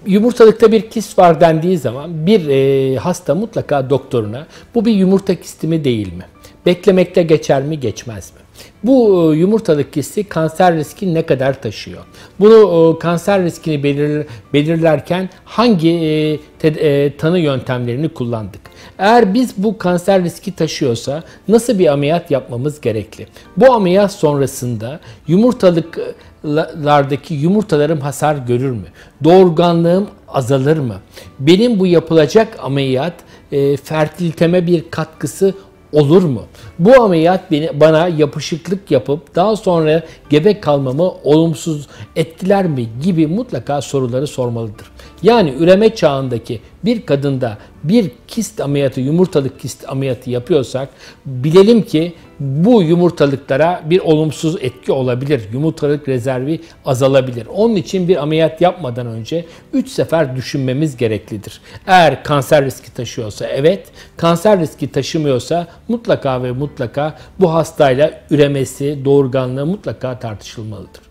Yumurtalıkta bir kist var dendiği zaman bir hasta mutlaka doktoruna bu bir yumurta kisti mi değil mi? Beklemekte geçer mi geçmez mi? Bu yumurtalık kisti kanser riski ne kadar taşıyor? Bunu kanser riskini belirlerken hangi tanı yöntemlerini kullandık? Eğer biz bu kanser riski taşıyorsa nasıl bir ameliyat yapmamız gerekli? Bu ameliyat sonrasında yumurtalıklardaki yumurtalarım hasar görür mü? Doğurganlığım azalır mı? Benim bu yapılacak ameliyat fertiliteme bir katkısı olur mu? Bu ameliyat bana yapışıklık yapıp daha sonra gebe kalmamı olumsuz etkiler mi gibi mutlaka soruları sormalıdır. Yani üreme çağındaki bir kadında bir kist ameliyatı, yumurtalık kist ameliyatı yapıyorsak bilelim ki bu yumurtalıklara bir olumsuz etki olabilir. Yumurtalık rezervi azalabilir. Onun için bir ameliyat yapmadan önce 3 sefer düşünmemiz gereklidir. Eğer kanser riski taşıyorsa evet, kanser riski taşımıyorsa mutlaka ve mutlaka bu hastayla üremesi, doğurganlığı mutlaka tartışılmalıdır.